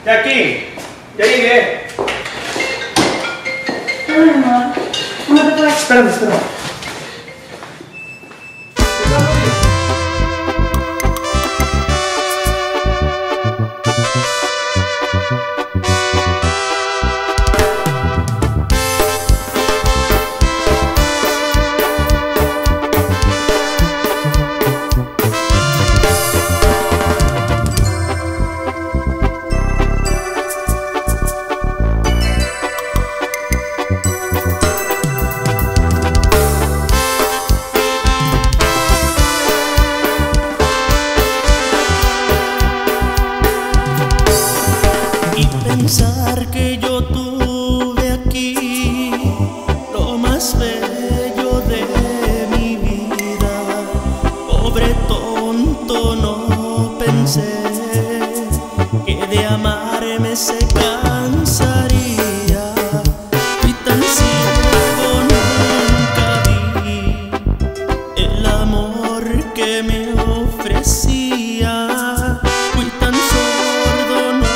Ya aquí, ya llegué. Ay, amor, ¿cómo te puedes? Espérame. Pensar que yo tuve aquí lo más bello de mi vida. Pobre tonto, no pensé que de amarme se cansaría. Fui tan ciego, nunca vi el amor que me ofrecía. Fui tan sordo, no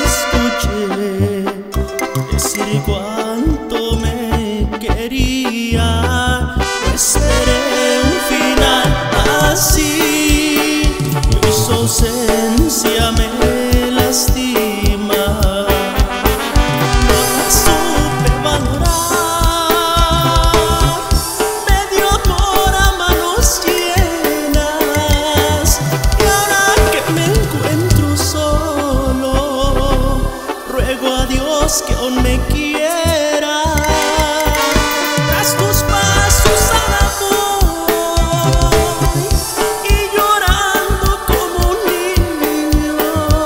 decir cuánto me quería. No esperé un final así, y su ausencia me lastima. No la supe valorar, me dio amor a manos llenas, y ahora que me encuentro solo, ruego a Dios que aún me quiera. Tras tus pasos ahora voy, y llorando como un niño,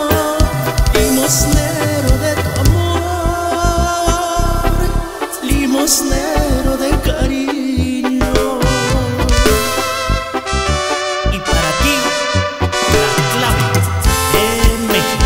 limosnero de tu amor, limosnero de cariño. Y para ti, la clave de México.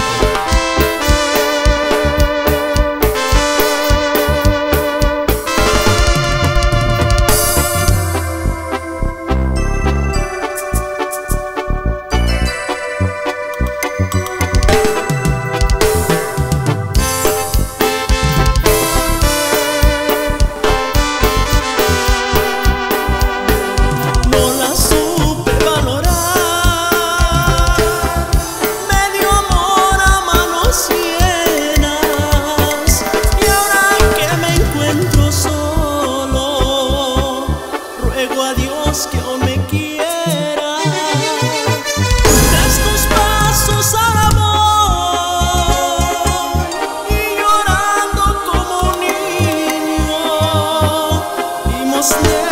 A Dios que aún me quiera. Tras tus pasos ahora voy, y llorando como un niño, limosnero